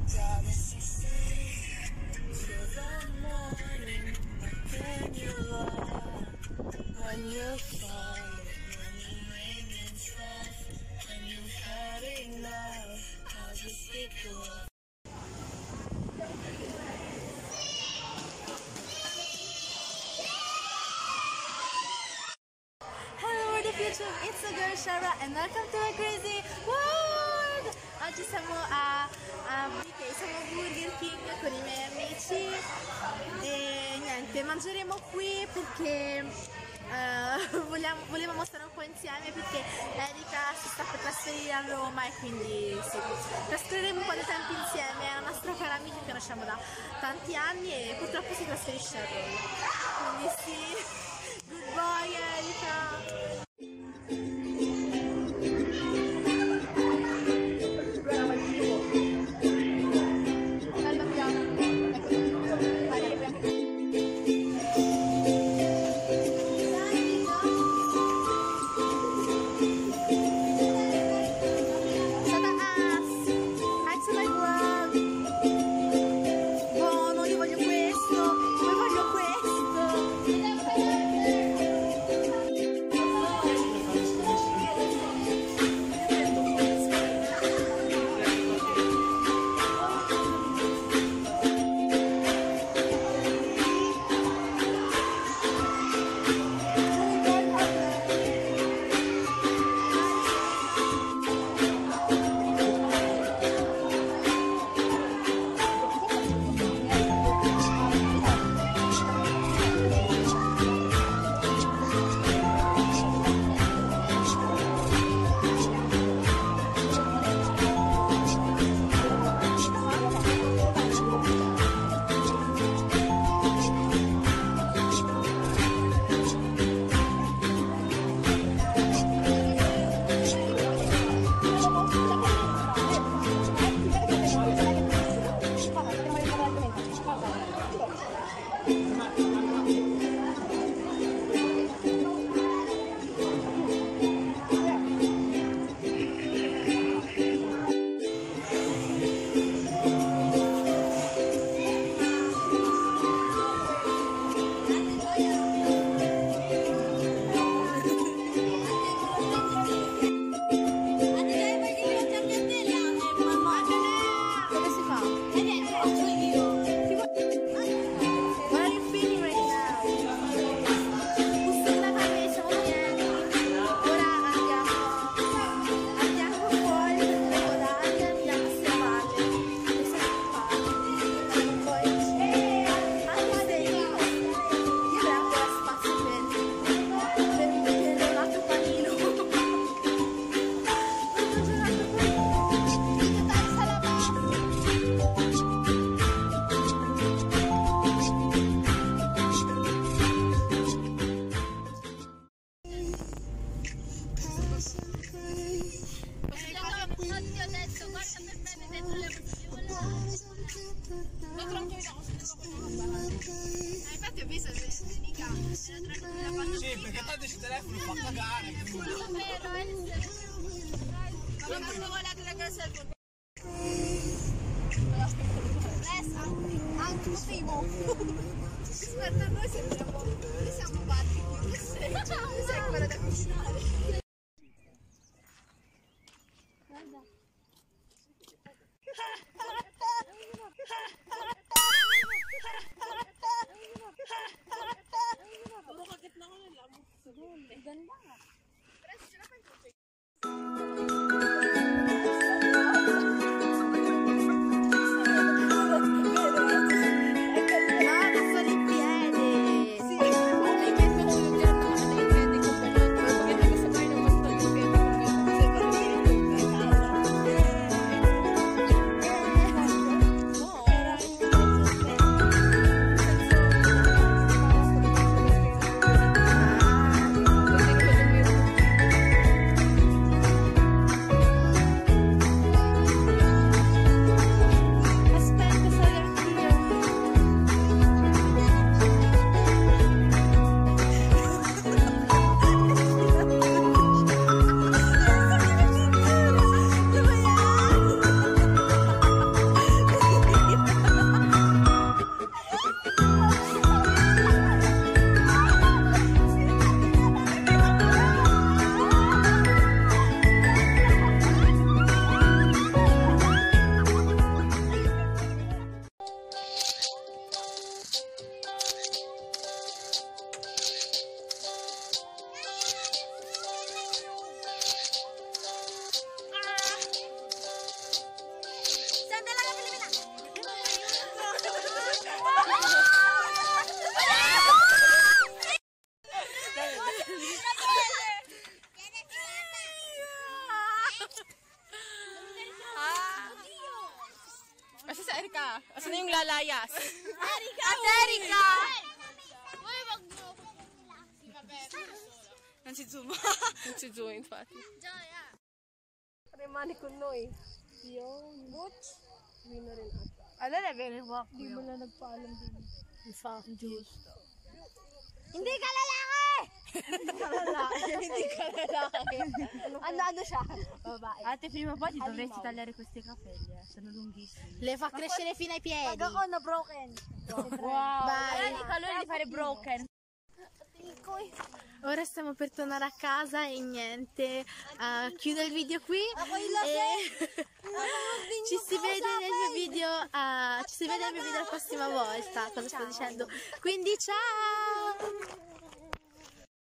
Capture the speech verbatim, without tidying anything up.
It's a girl Shara and welcome to my crazy world! Oggi siamo a, a B K, siamo a Burger King con i miei amici e niente, mangeremo qui perché uh, vogliamo, volevamo stare un po' insieme perché Ericka si sta per trasferire a Roma e quindi sì, trascorreremo un po' di tempo insieme, è una nostra cara amica che conosciamo da tanti anni e purtroppo si trasferisce a Roma, quindi sì, goodbye Ericka! Infatti ho visto Ericka era tranquilla. Sì, perché tanto il telefono fa cagare. Non è vero, eh? Ma non ho volato la casa del porto. Anche motivo. Rispetto a noi sembriamo, noi siamo pazzi. Tu sei quella da cucinare. Guarda. Ganda. Pero si yo la encontré. Ericka. Asan na yung lalayas? Ericka! Ate Ericka! Uy, wag mo. Yan si Zuma. Yan si Zuma, infatti. Joya. Remani ko noy. Yung butch. Hindi na rin ata. Ano na, very walk. Hindi mo na nagpaalam din. Sa juice. Hindi ka lalaki! Hindi ka lalaki. Hindi ka lalaki. Ano, ano siya? Babae. Ate, prima o poi ti dovresti tagliare queste capelle, sono lunghissimi. Le fa crescere fino ai piedi. Pag ako na broken. Wow! Vai. Allora, calore di fare broken. Ora stiamo per tornare a casa e niente, uh, chiudo il video qui e ci si vede nel mio video, uh, ci si vede nel mio video la prossima volta, cosa sto dicendo, quindi ciao!